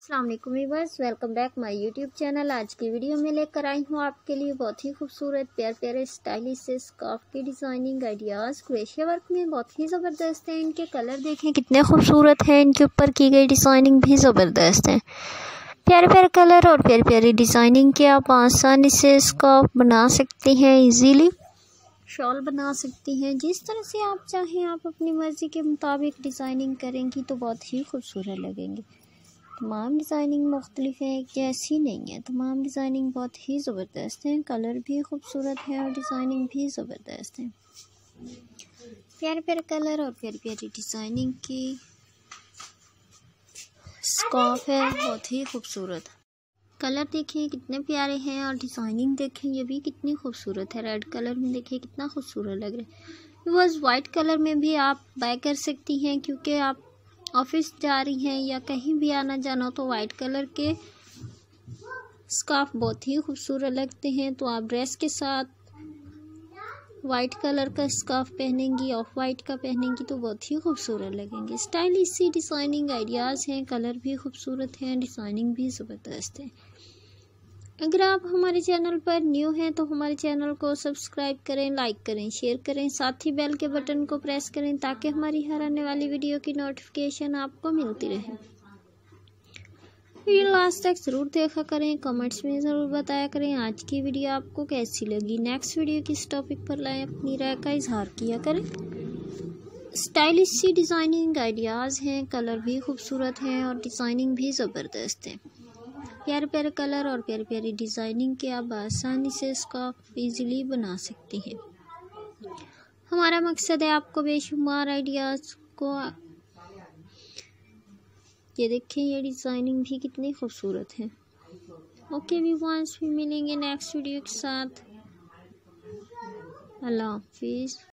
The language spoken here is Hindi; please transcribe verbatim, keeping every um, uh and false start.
अस्सलाम वालेकुम viewers, welcome back my YouTube channel. आज की वीडियो में लेकर आई हूँ आपके लिए बहुत ही खूबसूरत प्यारे प्यारे स्टाइलिश से स्कार्फ की डिज़ाइनिंग आइडियाज़ क्रोशिया वर्क में बहुत ही ज़बरदस्त हैं। इनके कलर देखें कितने खूबसूरत हैं, इनके ऊपर की गई डिज़ाइनिंग भी ज़बरदस्त है। प्यारे प्यारे कलर और प्यारी प्यारी डिज़ाइनिंग के आप आसानी से स्कार्फ बना सकती हैं, इजीली शॉल बना सकती हैं। जिस तरह से आप चाहें आप अपनी मर्ज़ी के मुताबिक डिज़ाइनिंग करेंगी तो बहुत ही खूबसूरत लगेंगी। तमाम डिज़ाइनिंग मुख्तलिफ है, जैसी नहीं है। तमाम डिज़ाइनिंग बहुत ही ज़बरदस्त हैं, कलर भी खूबसूरत है और डिज़ाइनिंग भी ज़बरदस्त है। प्यारे प्यारे कलर और प्यारी प्यारी डिज़ाइनिंग की स्कार्फ है, बहुत ही खूबसूरत। कलर देखें कितने प्यारे हैं और डिज़ाइनिंग देखें ये भी कितनी खूबसूरत है। रेड कलर में देखिए कितना खूबसूरत लग रहा है। बस वाइट कलर में भी आप बाय कर सकती हैं, क्योंकि आप ऑफिस जा रही हैं या कहीं भी आना जाना हो तो वाइट कलर के स्कार्फ बहुत ही खूबसूरत लगते हैं। तो आप ड्रेस के साथ वाइट कलर का स्कार्फ पहनेंगी, ऑफ वाइट का पहनेंगी तो बहुत ही खूबसूरत लगेंगे। स्टाइलिश सी डिज़ाइनिंग आइडियाज़ हैं, कलर भी खूबसूरत हैं, डिज़ाइनिंग भी ज़बरदस्त है। अगर आप हमारे चैनल पर न्यू हैं तो हमारे चैनल को सब्सक्राइब करें, लाइक करें, शेयर करें, साथ ही बेल के बटन को प्रेस करें ताकि हमारी हर आने वाली वीडियो की नोटिफिकेशन आपको मिलती रहे। वीडियो लास्ट तक ज़रूर देखा करें, कमेंट्स में ज़रूर बताया करें आज की वीडियो आपको कैसी लगी। नेक्स्ट वीडियो किस टॉपिक पर लाएँ, अपनी राय का इजहार किया करें। स्टाइलिश सी डिज़ाइनिंग आइडियाज़ हैं, कलर भी खूबसूरत हैं और डिज़ाइनिंग भी ज़बरदस्त है। प्यारे प्यारे कलर और प्यारी प्यारी डिज़ाइनिंग के आप आसानी से इसका इजीली बना सकती हैं। हमारा मकसद है आपको बेशुमार आइडियाज़ को। ये देखें ये डिज़ाइनिंग भी कितनी खूबसूरत है। ओके व्यूअर्स, फिर मिलेंगे नेक्स्ट वीडियो के साथ। अल्लाह हाफिज़।